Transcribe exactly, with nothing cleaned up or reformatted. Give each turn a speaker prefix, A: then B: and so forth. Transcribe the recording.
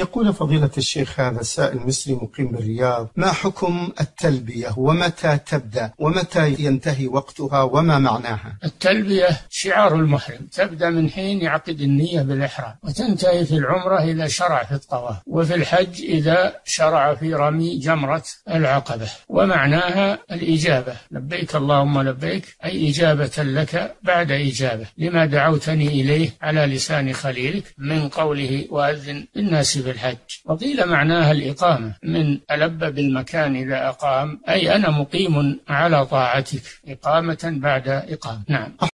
A: يقول فضيلة الشيخ هذا سائل مصري مقيم بالرياض: ما حكم التلبية ومتى تبدأ ومتى ينتهي وقتها وما معناها؟
B: التلبية شعار المحرم، تبدأ من حين يعقد النية بالإحرام، وتنتهي في العمرة إذا شرع في الطواف، وفي الحج إذا شرع في رمي جمرة العقبة. ومعناها الإجابة، لبيك اللهم لبيك، أي إجابة لك بعد إجابة لما دعوتني إليه على لسان خليلك من قوله وأذن الناس بالحج. وقيل معناها الإقامة، من ألب بالمكان إذا أقام، أي أنا مقيم على طاعتك، إقامة بعد إقامة. نعم.